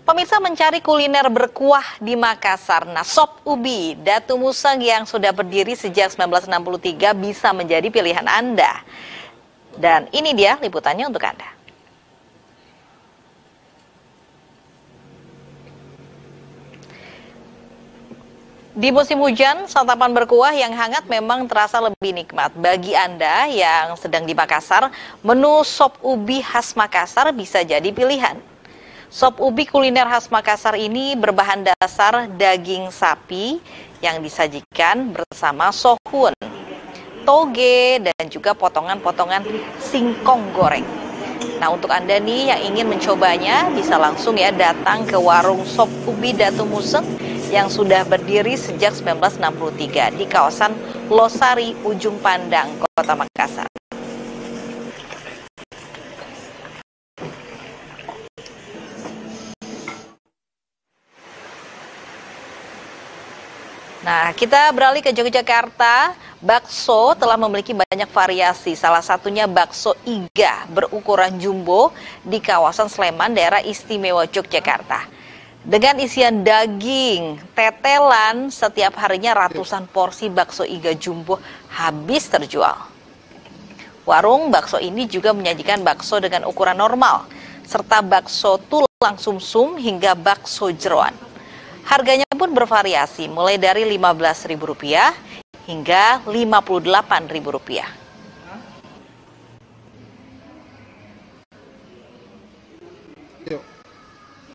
Pemirsa mencari kuliner berkuah di Makassar. Nah, sop ubi Datu Musang yang sudah berdiri sejak 1963 bisa menjadi pilihan Anda. Dan ini dia liputannya untuk Anda. Di musim hujan, santapan berkuah yang hangat memang terasa lebih nikmat. Bagi Anda yang sedang di Makassar, menu sop ubi khas Makassar bisa jadi pilihan. Sop ubi kuliner khas Makassar ini berbahan dasar daging sapi yang disajikan bersama sohun, toge, dan juga potongan-potongan singkong goreng. Nah, untuk Anda nih yang ingin mencobanya, bisa langsung ya datang ke warung sop ubi Datu Musang yang sudah berdiri sejak 1963 di kawasan Losari, Ujung Pandang, Kota Makassar. Nah, kita beralih ke Yogyakarta. Bakso telah memiliki banyak variasi. Salah satunya bakso iga berukuran jumbo di kawasan Sleman, daerah istimewa Yogyakarta. Dengan isian daging, tetelan, setiap harinya ratusan porsi bakso iga jumbo habis terjual. Warung bakso ini juga menyajikan bakso dengan ukuran normal, serta bakso tulang sumsum hingga bakso jeroan. Harganya pun bervariasi, mulai dari Rp15.000 hingga Rp58.000.